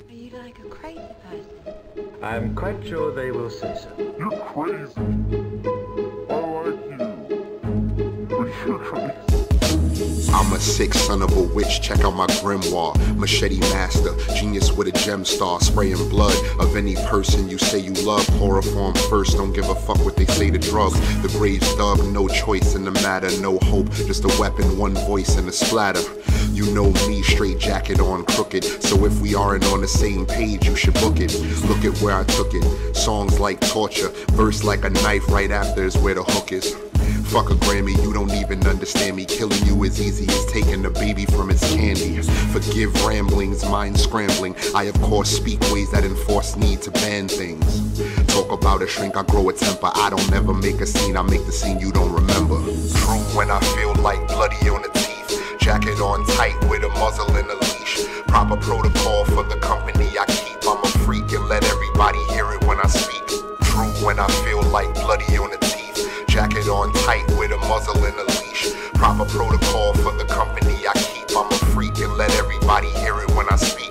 Are you like a crazy person? I'm quite sure they will say so. You're crazy. I like you. But you're crazy. I'm a sick son of a witch, check out my grimoire. Machete master, genius with a gem star. Spraying blood of any person you say you love. Chloroform first, don't give a fuck what they say to drugs. The grave stub, no choice in the matter. No hope, just a weapon, one voice and a splatter. You know me, straight jacket on crooked. So if we aren't on the same page, you should book it. Look at where I took it. Songs like torture, verse like a knife right after is where the hook is. Fuck a Grammy, you don't even understand me. Killing you as easy as taking a baby from its candy. Forgive ramblings, mind scrambling. I of course speak ways that enforce need to ban things. Talk about a shrink, I grow a temper. I don't ever make a scene, I make the scene you don't remember. True when I feel like bloody on the teeth. Jacket on tight with a muzzle and a leash. Proper protocol for the company I keep. I'm a freak and let everybody hear it when I speak. True when I feel like bloody on the teeth. Jacket on tight with a muzzle and a leash. Proper protocol for the company I keep. I'm a freak and let everybody hear it when I speak.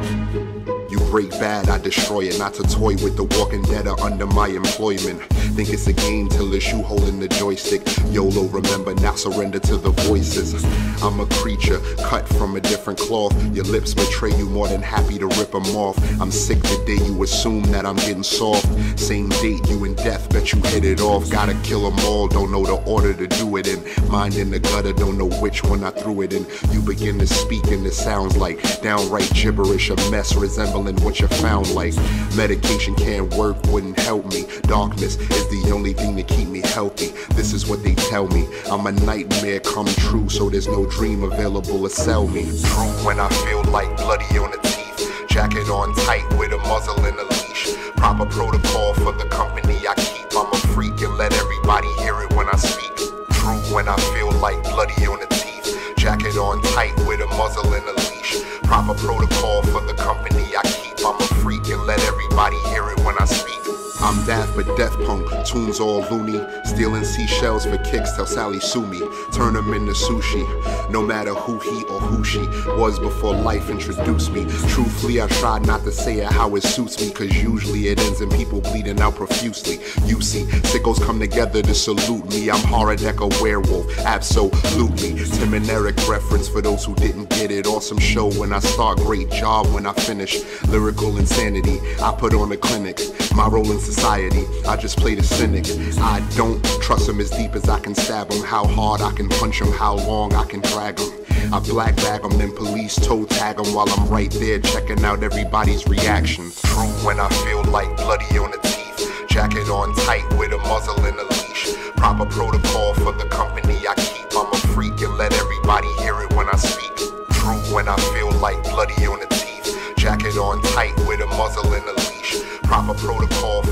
You break bad, I destroy it. Not to toy with the walking dead or under my employment. Think it's a game till it's you holding the joystick. YOLO, remember, now surrender to the voices. I'm a creature cut from a different cloth. Your lips betray you, more than happy to rip them off. I'm sick the day you assume that I'm getting soft. Same date, you in death, bet you hit it off. Gotta kill them all, don't know the order to do it in. Mind in the gutter, don't know which one I threw it in. You begin to speak and it sounds like downright gibberish. A mess resembling what you found like. Medication can't work, wouldn't help me. Darkness is the only thing to keep me healthy. This is what they tell me. I'm a nightmare come true, so there's no dream available to sell me. True when I feel like bloody on the teeth. Jacket on tight with a muzzle and a leash. Proper protocol for the company I keep. I'm a freak and let everybody hear it when I speak. True when I feel like bloody on the teeth. Jacket on tight with a muzzle and a leash. Proper protocol for the company I keep. I'm a freak and let everybody hear it when I speak. I'm daft but death punk, tunes all loony. Stealing seashells for kicks till Sally sue me. Turn them into sushi, no matter who he or who she was before life introduced me. Truthfully, I try not to say it how it suits me, cause usually it ends in people bleeding out profusely. You see, sickos come together to salute me. I'm Horadec, a werewolf, absolutely. Tim and Eric reference for those who didn't get it. Awesome show when I start, great job when I finish. Lyrical insanity, I put on a clinic. My role in society, I just play the cynic. I don't trust him as deep as I can stab him. How hard I can punch him, how long I can drag him. I black bag him, then police toe tag him while I'm right there checking out everybody's reactions. True when I feel like bloody on the teeth. Jacket on tight with a muzzle and a leash. Proper protocol for the company I keep. I'm a freak and let everybody hear it when I speak. True when I feel like bloody on the teeth. Jacket on tight with a muzzle and a leash. Proper protocol